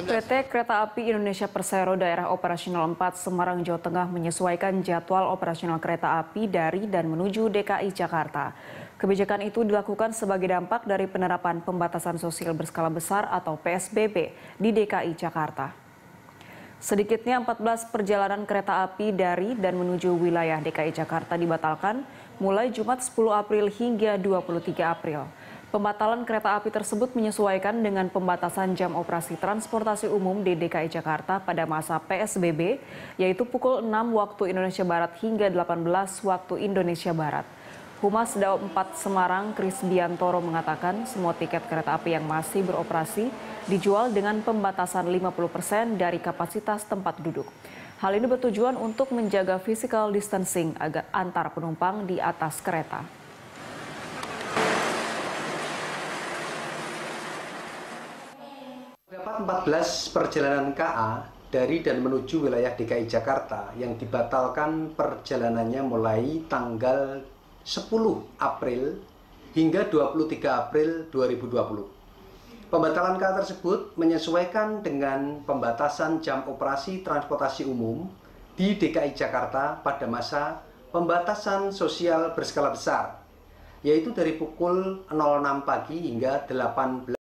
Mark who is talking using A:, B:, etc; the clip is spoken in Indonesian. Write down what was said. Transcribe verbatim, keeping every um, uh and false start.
A: P T Kereta Api Indonesia Persero Daerah Operasional empat Semarang, Jawa Tengah menyesuaikan jadwal operasional kereta api dari dan menuju D K I Jakarta. Kebijakan itu dilakukan sebagai dampak dari penerapan pembatasan sosial berskala besar atau P S B B di D K I Jakarta. Sedikitnya empat belas perjalanan kereta api dari dan menuju wilayah D K I Jakarta dibatalkan mulai Jumat sepuluh April hingga dua puluh tiga April. Pembatalan kereta api tersebut menyesuaikan dengan pembatasan jam operasi transportasi umum di D K I Jakarta pada masa P S B B, yaitu pukul enam waktu Indonesia Barat hingga delapan belas waktu Indonesia Barat. Humas Daob empat Semarang, Kris Biantoro mengatakan semua tiket kereta api yang masih beroperasi dijual dengan pembatasan lima puluh persen dari kapasitas tempat duduk. Hal ini bertujuan untuk menjaga physical distancing agar antar penumpang di atas kereta.
B: Terdapat empat belas perjalanan K A dari dan menuju wilayah D K I Jakarta yang dibatalkan perjalanannya mulai tanggal sepuluh April hingga dua puluh tiga April dua ribu dua puluh. Pembatalan K A tersebut menyesuaikan dengan pembatasan jam operasi transportasi umum di D K I Jakarta pada masa pembatasan sosial berskala besar, yaitu dari pukul nol enam pagi hingga delapan belas